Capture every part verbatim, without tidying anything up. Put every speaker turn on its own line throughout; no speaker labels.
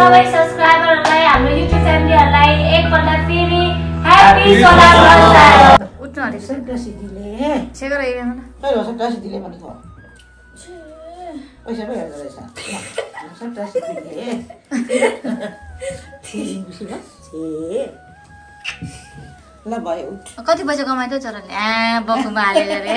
सबै सब्स्क्राइबरहरुलाई हाम्रो युट्युब फ्यामिलीहरुलाई एकपल्ट फेरि ह्यापी सोनाम लोसार।
उठ्न आले
सट्टासी दिले
छेगर आइरहन न
खै हो सट्टासी दिले भनेको पैसा पो हेर्दो रहेछ सट्टासी दिले ल भयो उठ
कति पैसा कमाइ त चरले आ बकुमा हालेर रे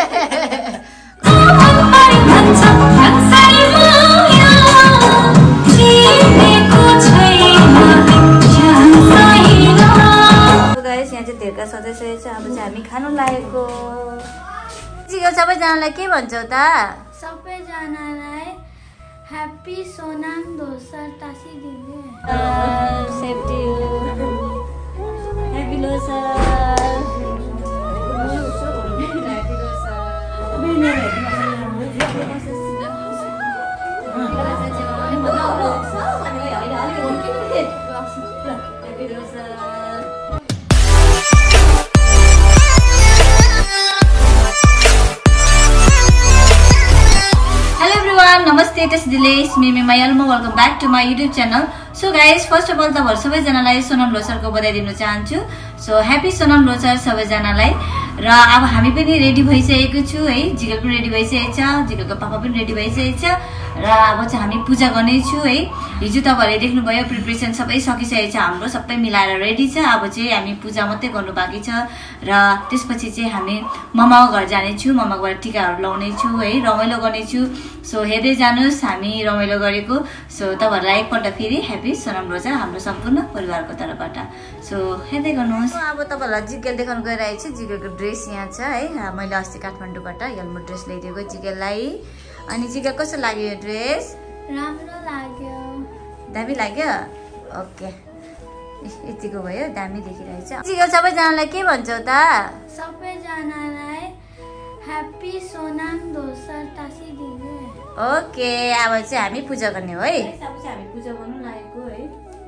गाइस यहाँ चाहिँ धेरका सदस्य छ। अब चाहिँ हामी खानु लागेको जिगल सबैजनालाई के भन्छौ त
सबैजनालाई ह्यापी सोनाम लोसार तासी दिले
सेफ्टी ह्यापी लोसार नमस्ते इट इज दिलेश मिमी मायालमा welcome back to my YouTube channel. So guys first of all तपाईहरु सबैजनालाई सोनाम लोसारको बधाई दिन चाहन्छु। सो ह्यापी सोनाम लोसार सबैजनालाई। र अब हामी पनि रेडी भइसकेको छु है, जिगल पनि रेडी भइसकेको छ, जिगलको पापा पनि रेडी भइसकेको छ र अब चाहिँ हामी पूजा गर्ने छु है। हिजो तपाईहरुले देख्नुभयो प्रिपरेसन सबै सकिसकेको छ, हाम्रो सबै मिलाएर रेडी छ। अब चाहिँ हामी पूजा मात्रै गर्नु बाँकी छ र त्यसपछि चाहिँ हामी ममाको घर जाने छु, ममाको घर टीकाहरु लाउने छु है, रमाइलो गर्ने छु। सो हेर्दै जानुस् हामी रमाइलो गरेको। सो तपाईहरुलाई एकपल्ट फेरि ह्यापी सोनाम लोसार हाम्रो सम्पूर्ण परिवारको तर्फबाट। सो हेर्दै गर्नुस्। अब तपाईहरुलाई जिगल देखाउन गइरहेको छु। जिगलको ड्रेस यहाँ छ है, मैले अस्ति काठमाडौँबाट यल्मो ड्रेस ल्याइदिएको जिगललाई। अनि जिगल कस्तो लाग्यो यो ड्रेस?
राम्रो लाग्यो।
दामी लाग्यो? ओके यतिको भयो, दामी देखिरहेछ। जिगल सबैजनालाई के भन्छौ त?
सबैजनालाई ह्यापी सोनाम लोसार तासी दिले।
ओके अब चाहिँ हामी पूजा गर्ने हो है। अब चाहिँ हामी पूजा गर्नु लागेको है।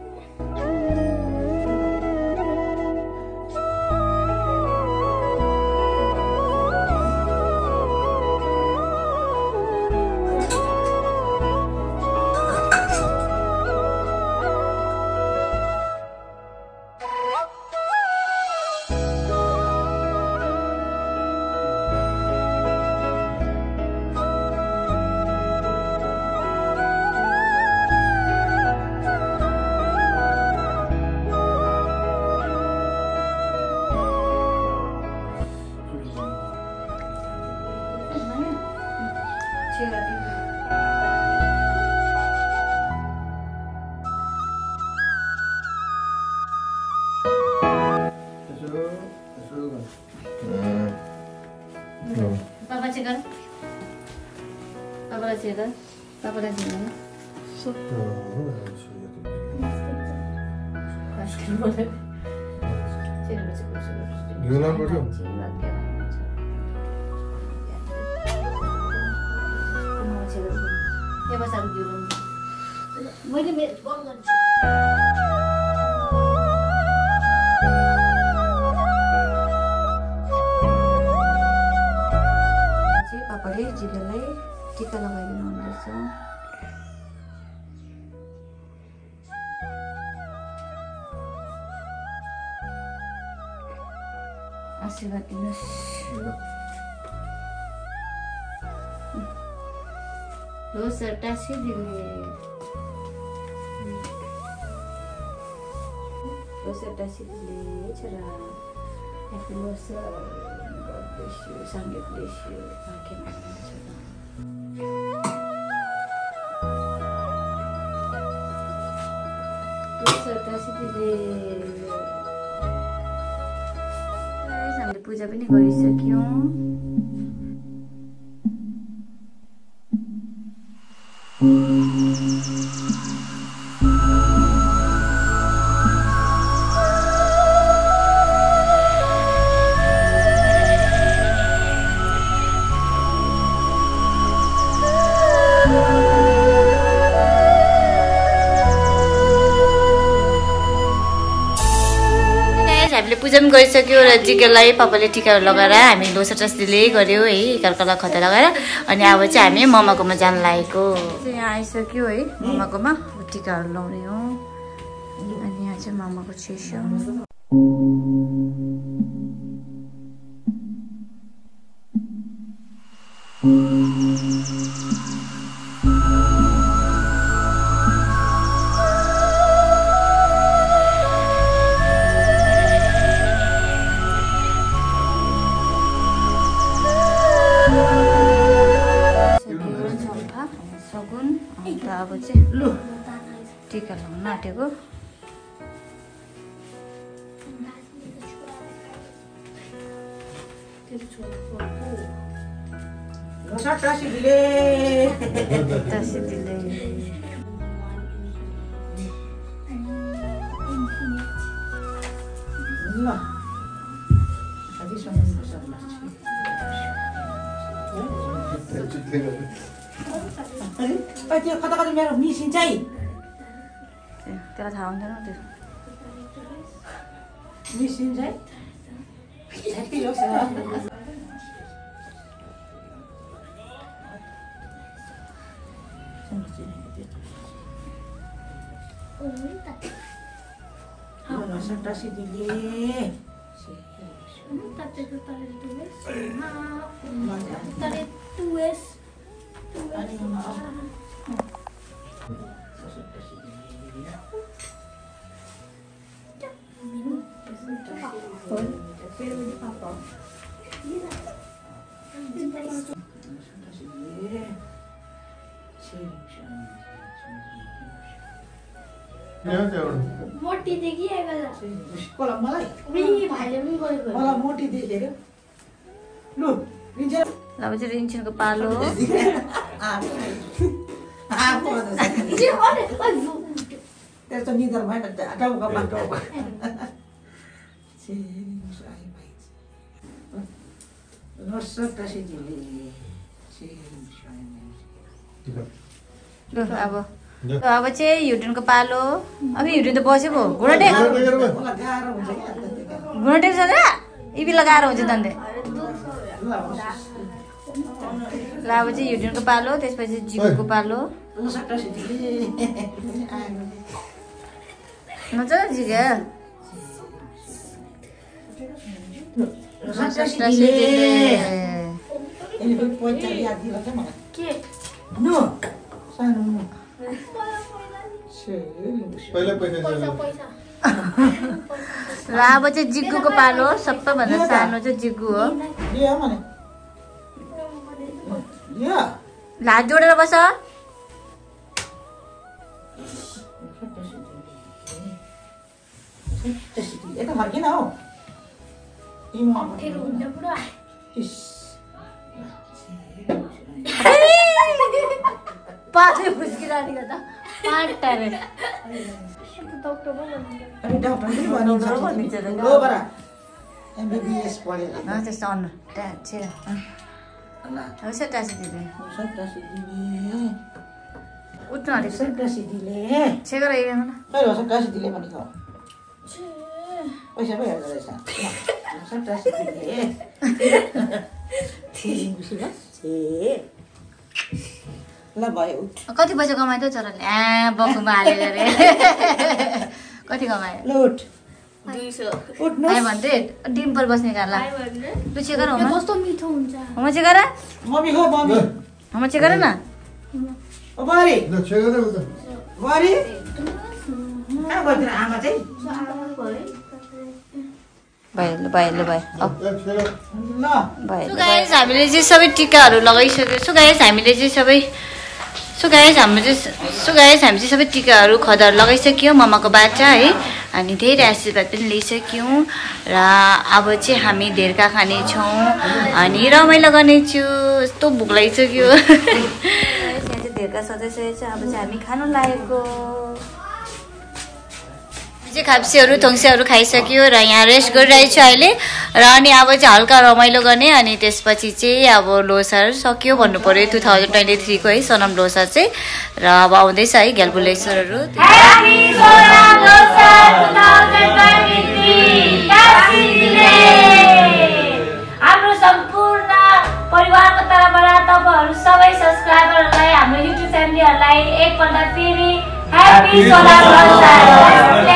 पापा चाहिँ गर, पापालाई चाहिँ गर, पापालाई चाहिँ गर। मैले पापाले जिगललाई टीका लगाइदिनु हुँदैछ। आशीर्वाद दिनुहोस्। लोसार तासी दिले, लोसार तासी दिले छोरा। Happy Losar. God bless you, Sangye bless you. Okay, Losar Tashi Delek. हामीले पूजा पनि गरिसक्यौं। हामीले पूजा पनि गरिसक्यो र जिगललाई पापाले टीकाहरू लगाएर हामी लोसार तासीले गर्यो है, एकअर्कालाई खतरा लगाएर। अनि अब चाहिँ हामी ममाकोमा जान लागेको। यहाँ आइसक्यो है, ममाकोमा टिकाहरू लाउने हो। अनि यहाँ चाहिँ मामाको चिसो सगुन। अन्त अब चाहिँ लु टिका लाउन आँटेको।
टासी दिले
टासी दिले
ल अझै सम्म अरे त्यो कता कता मेरो मिसिन्छ है
त्यसलाई थाहा हुँदैन त्यो
मिसिन्छ है ह्याप्पी होस् टासी दिले
मोटी देखी
कोला मलाई
भाइले पनि गरेको
मलाई मोटी देखेर लु लिन्छ
ल अब चाहिँ रिन्छनको पालो
त्यस्तो निदर भएन टाउको
अब अब चाहिँ युटिनको पालो। अब युटिन त बस्यो पो घुँडा टेक घुँडा टेक छ इबी लगाएर हुन्छ दन्ते। ल अब चाहिँ युटिनको पालो त्यसपछि जिउको पालो हुन्छ जिगा ल अब चाहिँ जिग्गुको पालो सबैभन्दा सानो चाहिँ जिग्गु हो। ल हात जोडेर बस।
फर्किन हौ
पातै फुस्किरहेको त पाटारे
डाक्टर पनि भनिन्छ लो बरा एमबीबीएस पढेर
त्यस्तो अन्न छेर अब टासी दिदी उठ्नु अलिक
टासी दिले
छेकर हेर्नु न
खै हो टासी दिले भनेको पैसा पो हेर्दो रहेछ टासी दिले ल भयो उठ
कति पैसा कमायो त छोराले आ बकुमा हालेर रे कति कमायो
ल उठ
दुई सौ
उठ्नु
फाइभ हन्ड्रेड डिम्पल बस्ने कारला तु चेक गर
कस्तो मिठो हुन्छ
हम चेक गर
मम्मी हो मम्मी
हम चेक गर न
ओ बारी
ल चेक गर उता
बारी कहाँ गएर आमा चाहिँ
भयो ल भयो ल भयो
ल
भयो सो गाइस हामीले चाहिँ सबै टिकाहरू लगाइसक्यो। सो गाइस हामीले चाहिँ सबै सो गाइस हाम्रो चाहिँ सो गाइस हामी चाहिँ सबै टिकाहरू खदाहरू लगाइसक्यौँ मम्माको बाचा है। अनि धेरै आशीर्वाद पनि लिइसक्यौँ र अब चाहिँ हामी धेरका खानेछौँ अनि रमाइलो गर्नेछु। यस्तो भोक लागिसक्यो यहाँ चाहिँ धेरका सजाइसकेको छ। अब चाहिँ हामी खानु लागेको चाहिँ खाप्सीहरू थोङ्सेहरू खाइसक्यो र यहाँ रेस्ट गरिरहेको छु अहिले र अनि अब चाहिँ हल्का रमाइलो गर्ने अनि त्यसपछि चाहिँ अब लोसार सक्यो भन्नु पर्यो टु थाउजन्ड ट्वेन्टी थ्रीको है सोनम लोसार चाहिँ र अब आउँदैछ है ग्यालबुलेश्वरहरू।
हाम्रो सम्पूर्ण परिवारको तर्फबाट तपाईँहरू सबै सब्सक्राइबरहरूलाई हाम्रो युट्युब फ्यामिलीहरूलाई एकपल्ट फेरि ह्याप्पी ह्यापी सोनाम लोसार।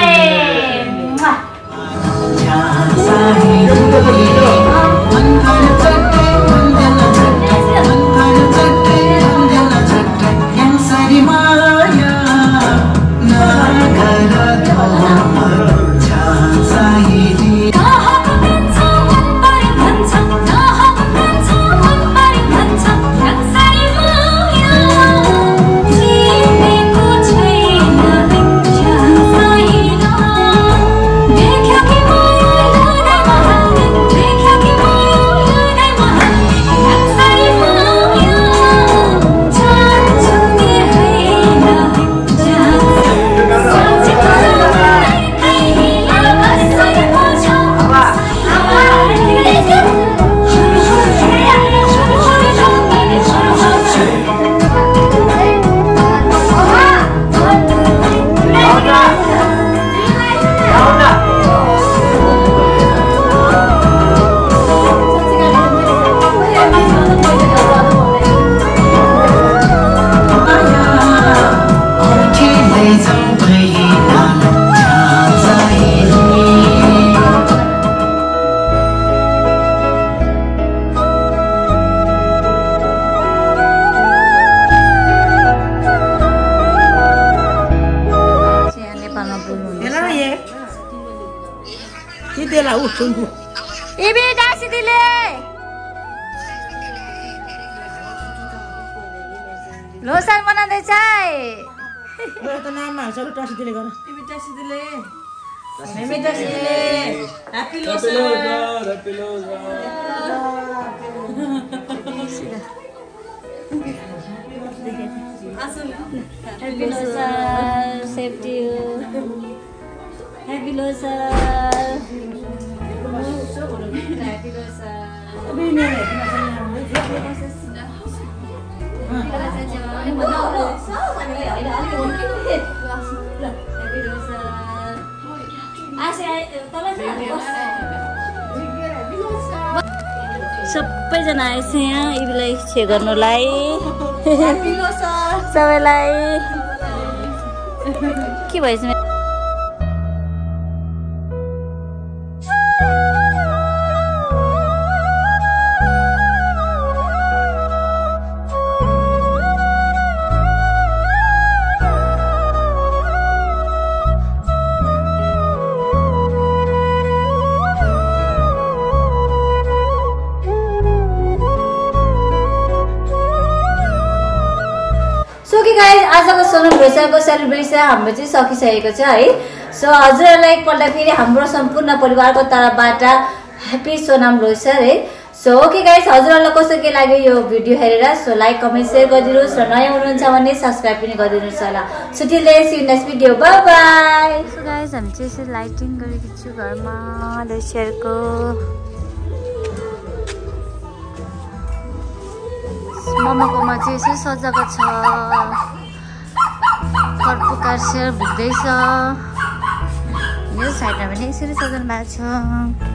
इबी डासी दिले लोसार मनाउँदैछ है
त नाममा सबै टासी दिले गर इबी टासी दिले हामी Tashi Delek happy Losar happy Losar happy Losar
safety happy Losar happy Losar सबैजना आएछ यहाँ इबीलाई छे गर्नुलाई सबैलाई के भएछ आजको सोनम लोसारको सेलिब्रेसन हाम्रो चाहिँ सकिसकेको छ है। सो हजुरहरूलाई एकपल्ट फेरि हाम्रो सम्पूर्ण परिवारको तर्फबाट ह्यापी सोनम लोसार है। सो ओके गाइस, हजुरहरूलाई कस्तो के लाग्यो यो भिडियो हेरेर सो लाइक कमेन्ट सेयर गरिदिनुहोस् र नयाँ हुनुहुन्छ भने सब्सक्राइब पनि गरिदिनुहोस् होला। So till then see you next video, bye bye. So guys हामी चाहिँ यसरी लाइटिङ गरेको छु घरमा लोसारको। मम्माकोमा चाहिँ यसरी सजाएको छ, कर्पुकार सेयर भुक्दैछ, यो साइडमा पनि यसरी सजाउनु भएको छ।